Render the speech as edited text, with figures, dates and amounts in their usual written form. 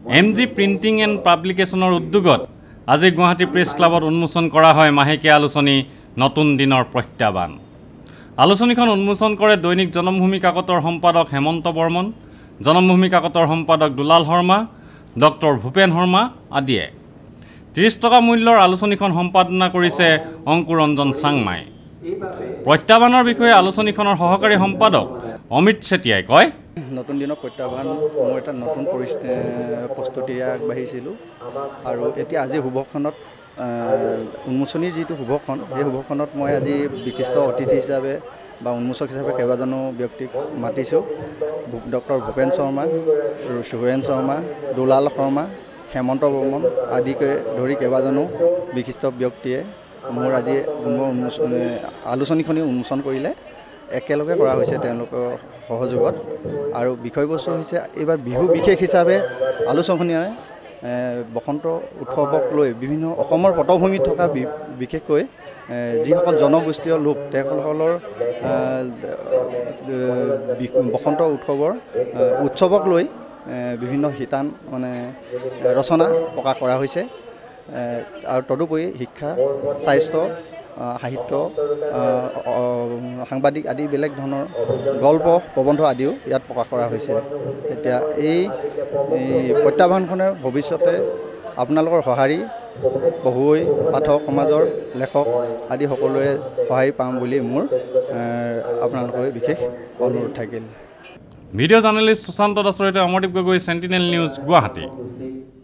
MG printing and পাব্লিকেশ্যনৰ উদ্যোগত আজি Guwahati press ক্লাবত উন্মোচন কৰা হয় মাহেকীয়া আলোচনী নতুন দিনৰ প্ৰত্যাহ্বান। আলোচনীখন উন্মোচন কৰে দৈনিক জনমভূমি কাকতৰ সম্পাদক হেমন্ত বৰ্মন, জনমভূমি কাকতৰ সম্পাদক দুলাল শৰ্মা, ডক্টৰ ভূপেন শৰ্মা আদিয়ে। ৩০ টকা মূল্যৰ আলোচনীখন সম্পাদনা কৰিছে অংকুৰঞ্জন চাংমাই। প্ৰত্যাহ্বানৰ বিষয়ে আলোচনীখনৰ সহকাৰী সম্পাদক অমিত চেতিয়াই কয়, নতুন দিনৰ প্ৰত্যাহ্বান মোৰ এটা নতুন প্ৰস্তুতিৰে আগবাঢ়িছিলোঁ আৰু এতিয়া আজি শুভখনত উন্মোচনীৰ যিটো শুভখন, সেই শুভখনত মই আজি বিশিষ্ট অতিথি হিচাপে বা উন্মোচক হিচাপে কেইবাজনো ব্যক্তিক মাতিছোঁ। ডক্টৰ ভূপেন শৰ্মা, সুৰেণ শৰ্মা, দুলাল শৰ্মা, হেমন্ত বৰ্মন আদিকে ধৰি কেইবাজনো বিশিষ্ট ব্যক্তিয়ে মোৰ আজি আলোচনীখনি উন্মোচন কৰিলে। একেলগে কৰা হৈছে তেওঁলোকৰ সহযোগত আৰু বিষয়বস্তু হৈছে এইবাৰ বিহু বিশেষ হিচাপে আলোচনীখনিয়ে বসন্ত উৎসৱক লৈ বিভিন্ন অসমৰ পটভূমিত থকা বিশেষকৈ যিসকল জনগোষ্ঠীয় লোক তেওঁলোকৰ বসন্ত উৎসৱৰ উৎসৱক লৈ বিভিন্ন শিতান ৰচনা প্ৰকাশ কৰা হৈছে আৰু তদুপৰি শিক্ষা, স্বাস্থ্য, সাহিত্য, সাংবাদিক আদি বেলেগ ধৰণৰ গল্প, প্ৰবন্ধ আদিও ইয়াত প্ৰকাশ কৰা হৈছে। এতিয়া এই প্ৰত্যাহ্বানখনে ভৱিষ্যতে আপোনালোকৰ সঁহাৰি পঢ়ুৱৈ, পাঠক সমাজৰ লেখক আদি সকলোৱে সহায় পাম বুলি মোৰ আপোনালোকৰ বিশেষ অনুৰোধ থাকিল। ভিডিঅ' জাৰ্নেলিষ্ট সুশান্ত দাসৰ সৈতে অমৰদীপ গগৈ, চেণ্টিনেল নিউজ, গুৱাহাটী।